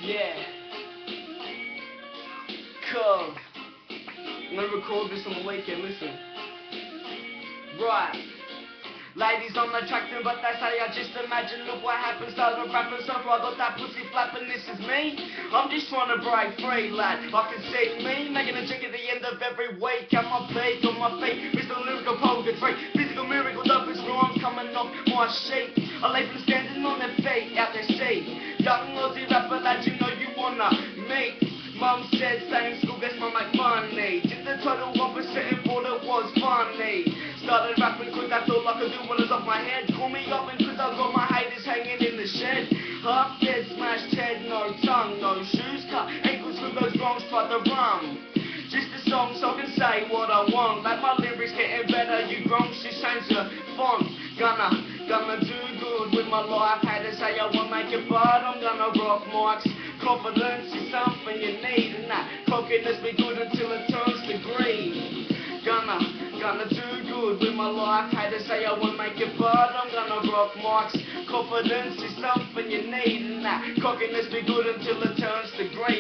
Yeah. Cub. I'm gonna record this on the weekend, listen. Right. Ladies on the track, but they say I just imagine. Look what happens, started rapping so far, I got that pussy flapping. This is me. I'm just trying to break free, lad. I can see me making a drink at the end of every week. At my peak, on my feet, Mr. Lyrical Purgatory. Physical miracle, dopest rhymes coming off my sheet. I leave them standing on their feet, out their seat. Young Aussie rapper lad, you know you wanna meet. Mum said, stay in school, guess my make money. Did the total opposite and thought it was funny. Started rapping cause that's all I could do when it's off my head. Call me up and cause I got my haters hanging in the shed. Half dead, smashed head, no tongue, no shoes cut. Ankles for those wrongs, tried to run. Just a song so I can say what I want. Like my lyrics getting better, you grunts, just change the font. Gonna do good with my life. Haters say I won't make it, but I'm gonna rock mics. Confidence is something you need, and that cockiness be good until it turns to greed. Gonna do good with my life. Haters say I won't make it, but I'm gonna rock mics. Confidence is something you need, and that cockiness be good until it turns to greed.